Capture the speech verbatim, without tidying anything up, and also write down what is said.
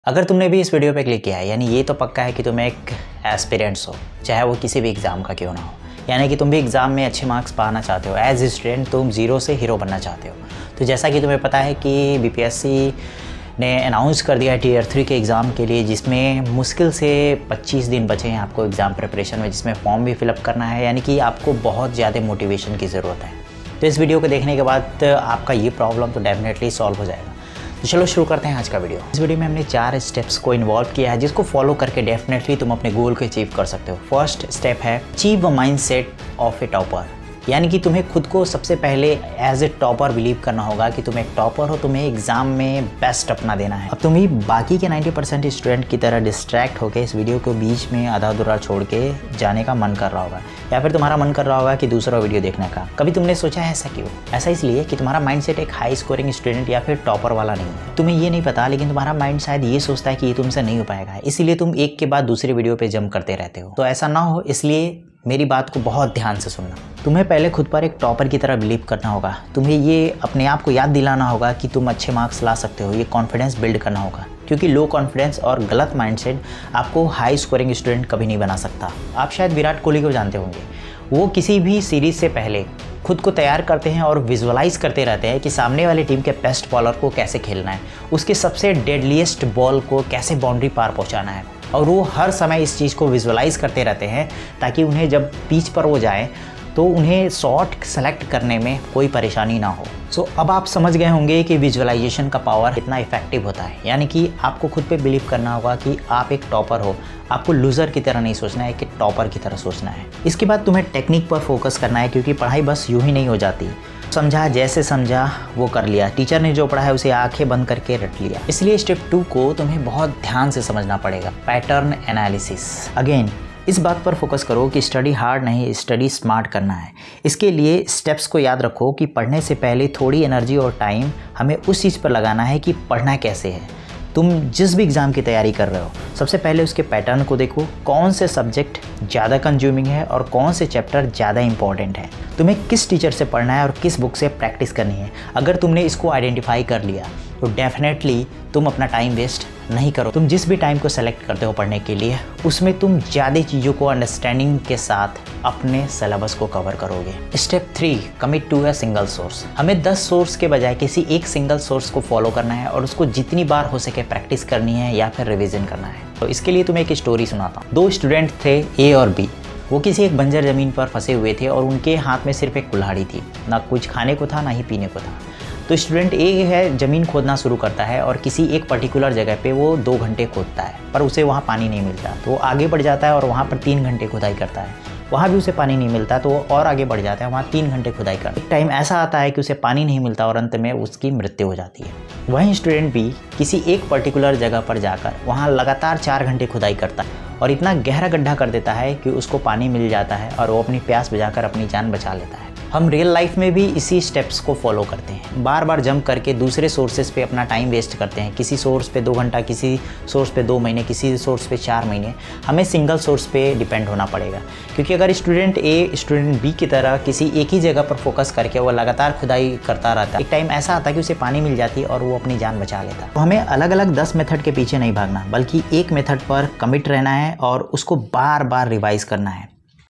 अगर तुमने भी इस वीडियो पे क्लिक किया है यानी ये तो पक्का है कि तुम एक एस्पिरेंट्स हो, चाहे वो किसी भी एग्ज़ाम का क्यों ना हो। यानी कि तुम भी एग्ज़ाम में अच्छे मार्क्स पाना चाहते हो। एज ए स्टूडेंट तुम ज़ीरो से हीरो बनना चाहते हो। तो जैसा कि तुम्हें पता है कि बी पी एस सी ने अनाउंस कर दिया है टीयर थ्री के एग्ज़ाम के लिए, जिसमें मुश्किल से पच्चीस दिन बचे हैं आपको एग्ज़ाम प्रिपरेशन में, जिसमें फॉर्म भी फिलअप करना है। यानी कि आपको बहुत ज़्यादा मोटिवेशन की ज़रूरत है। तो इस वीडियो को देखने के बाद आपका ये प्रॉब्लम तो डेफिनेटली सॉल्व हो जाएगा। तो चलो शुरू करते हैं आज का वीडियो। इस वीडियो में हमने चार स्टेप्स को इन्वॉल्व किया है, जिसको फॉलो करके डेफिनेटली तुम अपने गोल को अचीव कर सकते हो। फर्स्ट स्टेप है achieve a mindset of a topper. यानी कि तुम्हें खुद को सबसे पहले एज ए टॉपर बिलीव करना होगा कि तुम एक टॉपर हो, तुम्हें एग्जाम में बेस्ट अपना देना है। अब तुम्हें बाकी के नब्बे परसेंट स्टूडेंट की तरह डिस्ट्रैक्ट होकर इस वीडियो को बीच में आधा अधूरा छोड़ के जाने का मन कर रहा होगा, या फिर तुम्हारा मन कर रहा होगा कि दूसरा वीडियो देखने का। कभी तुमने सोचा है ऐसा क्यों? ऐसा इसलिए कि तुम्हारा माइंडसेट एक हाई स्कोरिंग स्टूडेंट या फिर टॉपर वाला नहीं है। तुम्हें ये नहीं पता, लेकिन तुम्हारा माइंड शायद ये सोचता है कि ये तुमसे नहीं हो पाएगा, इसीलिए तुम एक के बाद दूसरी वीडियो पे जंप करते रहते हो। तो ऐसा ना हो, इसलिए मेरी बात को बहुत ध्यान से सुनना। तुम्हें पहले खुद पर एक टॉपर की तरह बिलीव करना होगा। तुम्हें ये अपने आप को याद दिलाना होगा कि तुम अच्छे मार्क्स ला सकते हो। ये कॉन्फिडेंस बिल्ड करना होगा, क्योंकि लो कॉन्फिडेंस और गलत माइंडसेट आपको हाई स्कोरिंग स्टूडेंट कभी नहीं बना सकता। आप शायद विराट कोहली को जानते होंगे। वो किसी भी सीरीज़ से पहले खुद को तैयार करते हैं और विजुअलाइज करते रहते हैं कि सामने वाली टीम के बेस्ट बॉलर को कैसे खेलना है, उसके सबसे डेडलीस्ट बॉल को कैसे बाउंड्री पार पहुंचाना है। और वो हर समय इस चीज़ को विजुअलाइज करते रहते हैं ताकि उन्हें जब पिच पर वो जाएं तो उन्हें शॉट सेलेक्ट करने में कोई परेशानी ना हो। सो so, अब आप समझ गए होंगे कि विजुअलाइजेशन का पावर कितना इफेक्टिव होता है। यानी कि आपको खुद पे बिलीव करना होगा कि आप एक टॉपर हो। आपको लूज़र की तरह नहीं सोचना है कि टॉपर की तरह सोचना है। इसके बाद तुम्हें टेक्निक पर फोकस करना है, क्योंकि पढ़ाई बस यूं ही नहीं हो जाती। समझा जैसे समझा वो कर लिया, टीचर ने जो पढ़ा है उसे आंखें बंद करके रट लिया। इसलिए स्टेप टू को तुम्हें बहुत ध्यान से समझना पड़ेगा, पैटर्न एनालिसिस। अगेन इस बात पर फोकस करो कि स्टडी हार्ड नहीं, स्टडी स्मार्ट करना है। इसके लिए स्टेप्स को याद रखो कि पढ़ने से पहले थोड़ी एनर्जी और टाइम हमें उस चीज़ पर लगाना है कि पढ़ना कैसे है। तुम जिस भी एग्ज़ाम की तैयारी कर रहे हो, सबसे पहले उसके पैटर्न को देखो। कौन से सब्जेक्ट ज़्यादा कंज्यूमिंग है और कौन से चैप्टर ज़्यादा इंपॉर्टेंट है। तुम्हें किस टीचर से पढ़ना है और किस बुक से प्रैक्टिस करनी है। अगर तुमने इसको आइडेंटिफाई कर लिया तो डेफिनेटली तुम अपना टाइम वेस्ट नहीं करो। तुम जिस भी टाइम को सेलेक्ट करते हो पढ़ने के लिए, उसमें तुम ज़्यादा चीज़ों को अंडरस्टैंडिंग के साथ अपने सिलेबस को कवर करोगे। Step three, commit to a single source. हमें दस सोर्स के बजाय किसी एक सिंगल सोर्स को फॉलो करना है और उसको जितनी बार हो सके प्रैक्टिस करनी है या फिर रिविजन करना है। तो इसके लिए तुम्हें एक स्टोरी सुनाता हूँ। दो स्टूडेंट थे, ए और बी। वो किसी एक बंजर ज़मीन पर फंसे हुए थे और उनके हाथ में सिर्फ एक कुल्हाड़ी थी। ना कुछ खाने को था, ना ही पीने को था। तो स्टूडेंट ए है, ज़मीन खोदना शुरू करता है और किसी एक पर्टिकुलर जगह पे वो दो घंटे खोदता है, पर उसे वहाँ पानी नहीं मिलता। तो वो आगे बढ़ जाता है और वहाँ पर तीन घंटे खुदाई करता है। वहाँ भी उसे पानी नहीं मिलता, तो वो और आगे बढ़ जाता है, वहाँ तीन घंटे खुदाई करता है। एक टाइम ऐसा आता है कि उसे पानी नहीं मिलता और अंत में उसकी मृत्यु हो जाती है। वहीं स्टूडेंट बी किसी एक पर्टिकुलर जगह पर जाकर वहाँ लगातार चार घंटे खुदाई करता है और इतना गहरा गड्ढा कर देता है कि उसको पानी मिल जाता है और वो अपनी प्यास बुझाकर अपनी जान बचा लेता है। हम रियल लाइफ में भी इसी स्टेप्स को फॉलो करते हैं। बार बार जंप करके दूसरे सोर्सेज पे अपना टाइम वेस्ट करते हैं। किसी सोर्स पे दो घंटा, किसी सोर्स पे दो महीने, किसी सोर्स पे चार महीने। हमें सिंगल सोर्स पे डिपेंड होना पड़ेगा, क्योंकि अगर स्टूडेंट ए स्टूडेंट बी की तरह किसी एक ही जगह पर फोकस करके वो लगातार खुदाई करता रहता है, एक टाइम ऐसा आता है कि उसे पानी मिल जाती है और वो अपनी जान बचा लेता है। तो हमें अलग अलग दस मेथड के पीछे नहीं भागना, बल्कि एक मेथड पर कमिट रहना है और उसको बार बार रिवाइज करना है।